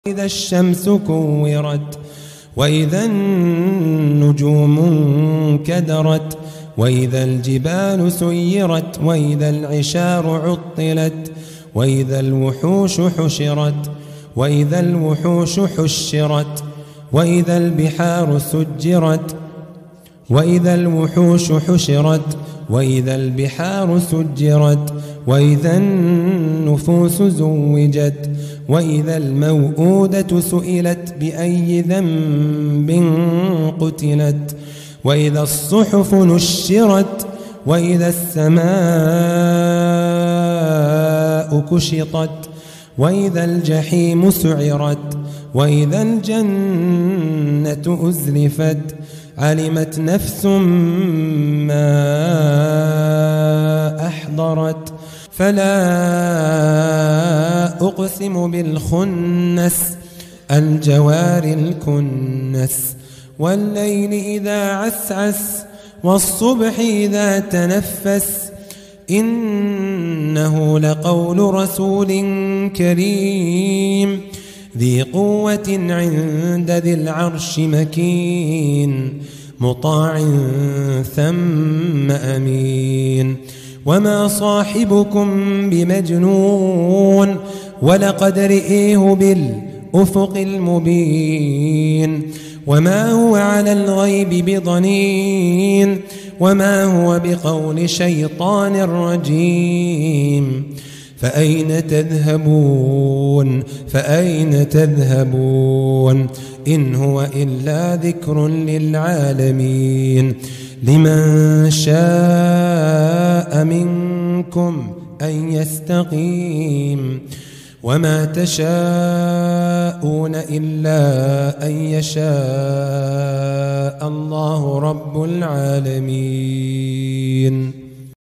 إذا الشمس كورت وإذا النجوم انكدرت وإذا الجبال سيرت وإذا العشار عطلت وإذا الوحوش حشرت وإذا الوحوش حشرت وإذا البحار سجرت وإذا الوحوش حشرت وإذا البحار سجرت وإذا النفوس زوجت وإذا الموءودة سئلت بأي ذنب قتلت وإذا الصحف نشرت وإذا السماء كشطت وإذا الجحيم سعرت وإذا الجنة أزلفت علمت نفس ما أحضرت فلا أقسم بالخنس الجوار الكنس والليل إذا عسعس والصبح إذا تنفس إنه لقول رسول كريم ذي قوة عند ذي العرش مكين مطاع ثم أمين وما صاحبكم بمجنون ولقد رئيه بالأفق المبين وما هو على الغيب بضنين وما هو بقول شيطان رجيم فأين تذهبون إن هو إلا ذكر للعالمين لمن شاء منكم أن يستقيم وما تشاءون إلا أن يشاء الله رب العالمين.